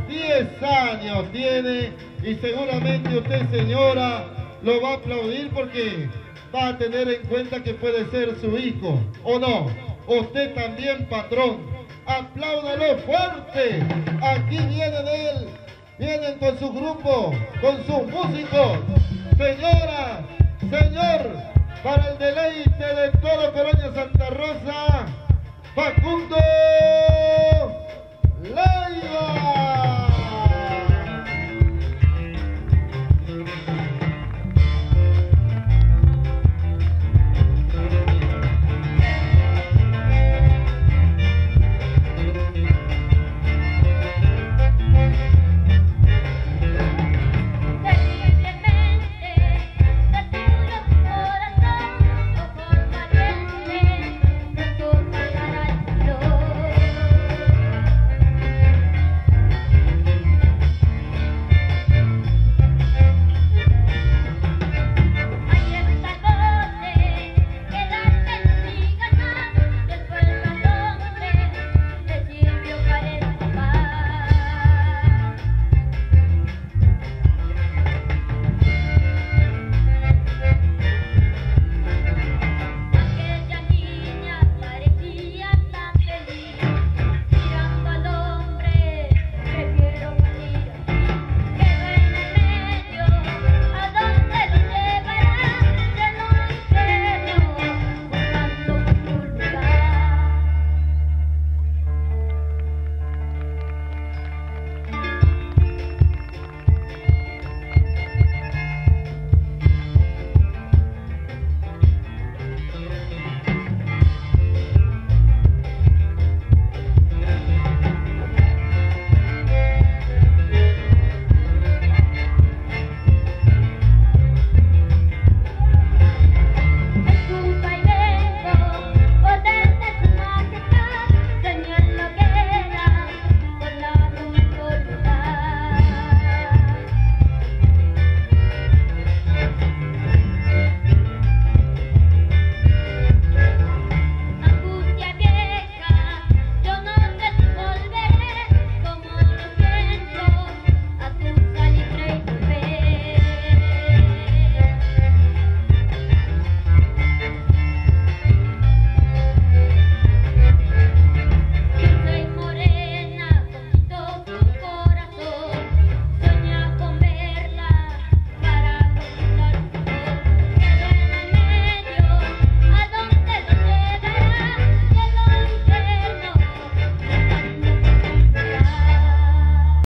10 años tiene y seguramente usted, señora, lo va a aplaudir porque va a tener en cuenta que puede ser su hijo, ¿o no? Usted también, patrón, apláudalo fuerte. Aquí vienen él, vienen con su grupo, con sus músicos. Señora, señor, para el deleite de todo Colonia Santa Rosa, Facundo Leiva.